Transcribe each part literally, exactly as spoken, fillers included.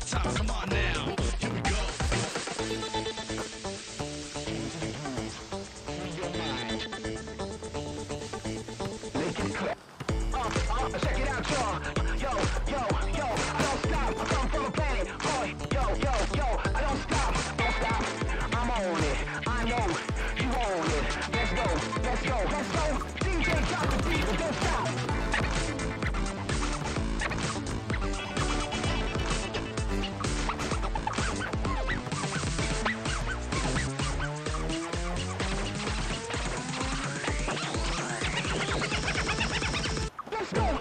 top, top. Come on now, here we go. Check it out, y'all. Yo, yo, yo, I don't stop. I come from a planet. Boy, yo, yo, yo, I don't stop. Don't stop. I'm on it. I know you own it. Let's go, let's go, let's go. D J, drop the beat, but don't stop. Let's go.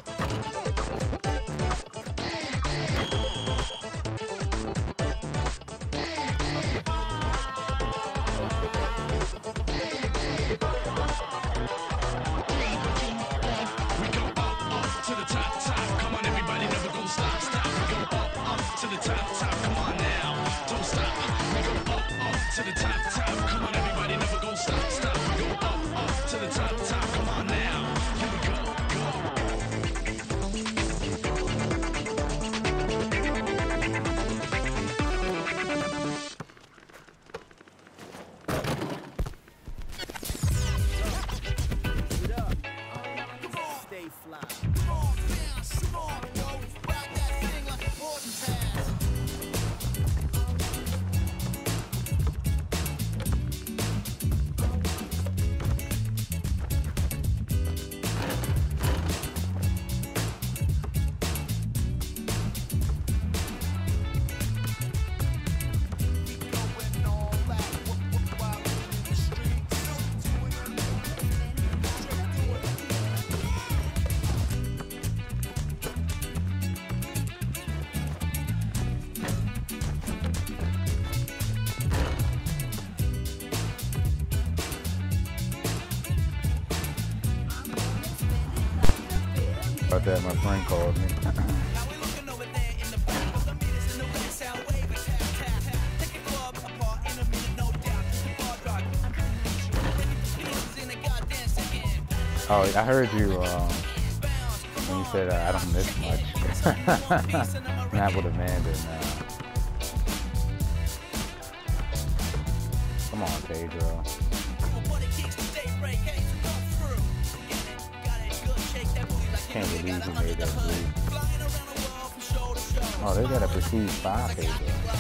To the top, top, come on everybody, never gonna stop, stop. We go up, up to the top, top, come on now, don't stop. We go up, up to the top, top, come on everybody, never gonna stop, stop. We go up, up to the top, top, come on now, here we go, go. Stay fly. About that, my friend called me. Oh, I heard you um, when you said uh, I don't miss much. Not with Amanda. Nah. Come on, Pedro. Can't believe you made that move. Oh, they got a prestige five Pedro.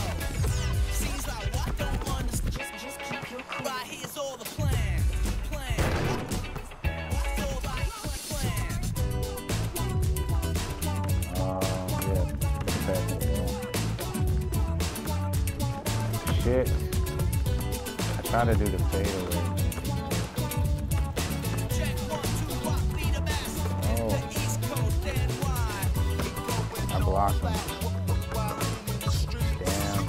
Shit. I tried to do the fadeaway. Oh. I blocked him. Damn.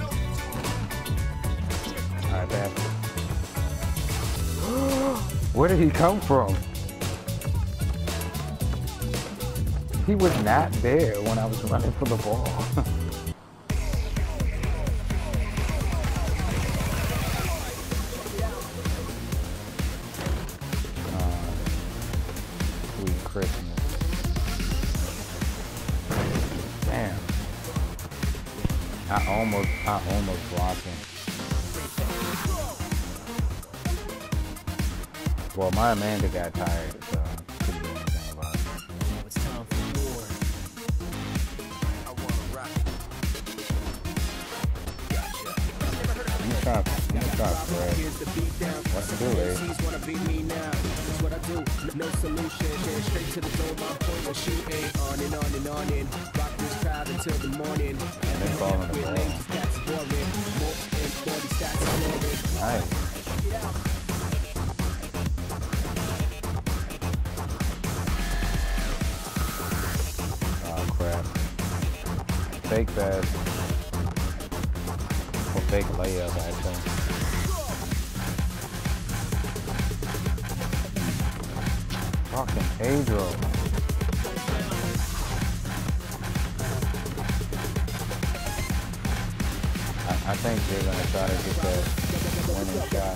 Alright, back. Where did he come from? He was not there when I was running for the ball. Christmas. Damn. I almost, I almost blocked him. Well, my Amanda got tired, so I couldn't do anything about it. It's time for war. I wanna rock. Gotcha. Let me try, let me try Fred. What to do, eh? Wanna beat me now. That's what I do. No solution. Get straight to the goal. My point was shooting on and on and on and rock this crowd until the morning. And they fall in the ball. Nice. Oh crap. Fake pass. Or fake layup, I think. Fucking Pedro. I, I think they're gonna try to get that winning shot.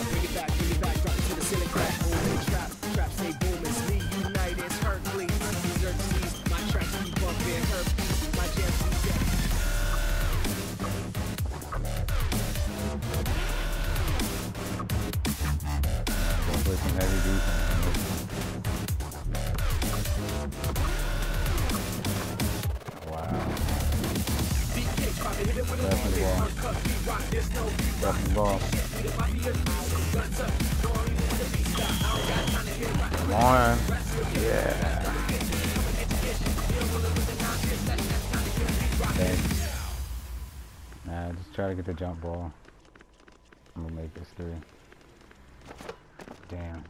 Trap, stay booming, Lee United, Hercules. Fucking ball. Come on. Yeah. Thanks. Nah, just try to get the jump ball. I'm gonna make this three. Damn.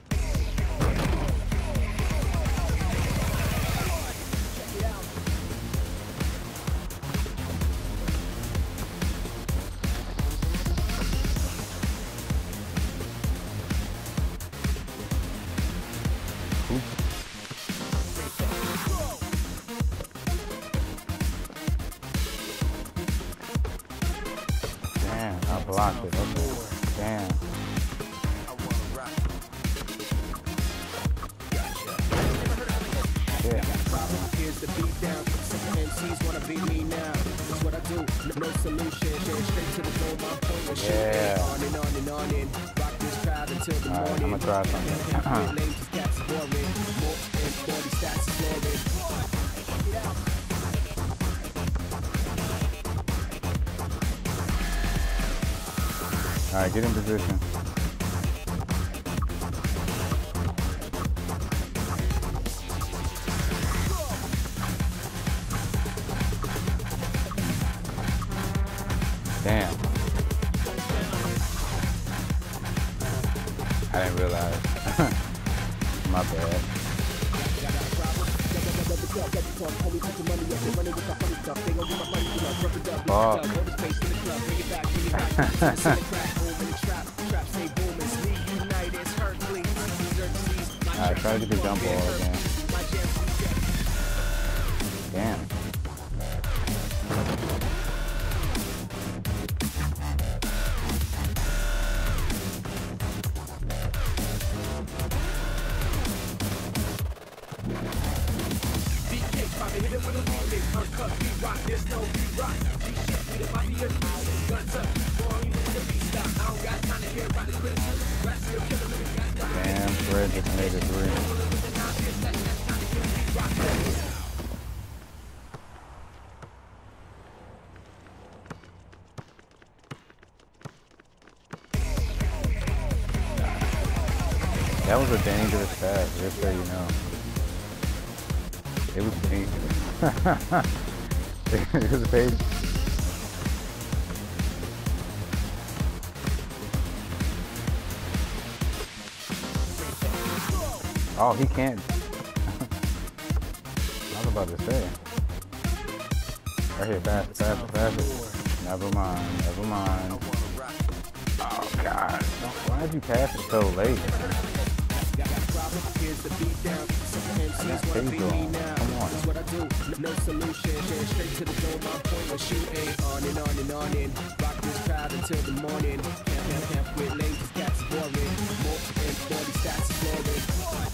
Damn, I blocked it. Okay. Damn. Yeah. Here's the beat down. Some M Cs wanna beat me now. That's what I do. No solution. Straight to the goal. My point was Yeah. shooting. On and on and on and rock this crowd until the Alright, morning. I'm gonna try something. Lanes is cats boring. More and forty stats exploring. Alright, get in position. Damn. I didn't realize. My bad. Fuck. Alright, try to get the jump ball again. Damn. Damn, Fred just made a three. That was a dangerous pass, just so you know. It was dangerous. It was big. Oh, he can't. I was about to say. Right here, fast, fast, fast. Never mind, never mind. Oh, God. Why did you pass it so late? Here's the beat down. Some M Cs wanna beat me now. Come on. That's what I do. No solution. Straight to the goal. My point was shooting. On and on and on and rock this crowd until the morning. Camp, camp, camp with lanes, cats boring. More and forty stats exploring.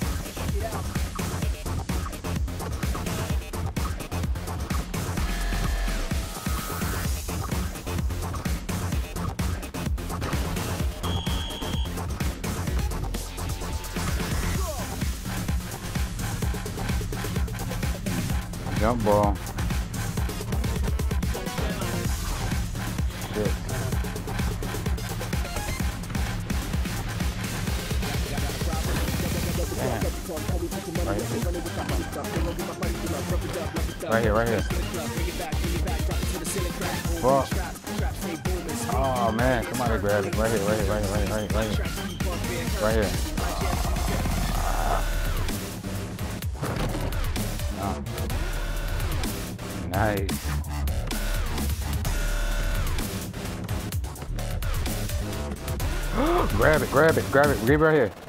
Jump ball. Shit. Damn. Right here, right here. Fuck. Oh man, somebody grab it. Right here, right here, right here, right here, right here, right here. Right here. Oh. Nice. Grab it, grab it, grab it. Leave it right here.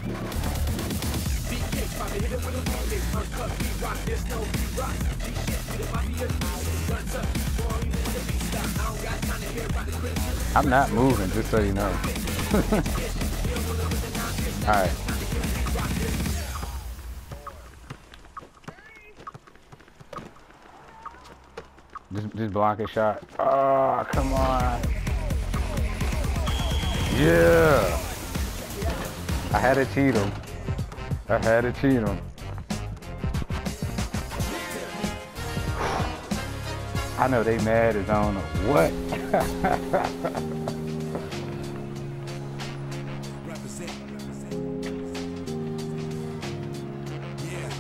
I'm not moving, just so you know. All right. Just, just block a shot. Oh, come on. Yeah. I had to cheat him. I had to cheat him. I know they mad as I don't know what. Represent, represent. Yeah,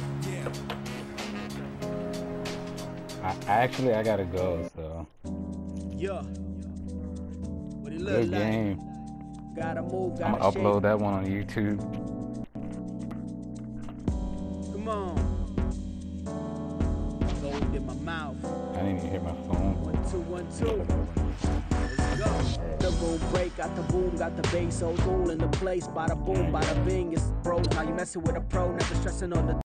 yeah. I, actually, I gotta go, so. Yeah. What it look Good like? game. Gotta move, I'm gotta gonna shake. upload that one on YouTube. Come on. Gold in my mouth. I didn't even hear my phone. One, two, one, two. Let's go. The boom break, got the boom, got the bass, so all in the place. Bada boom, bada bing, it's bros. Now you messing with a pro, never stressing on the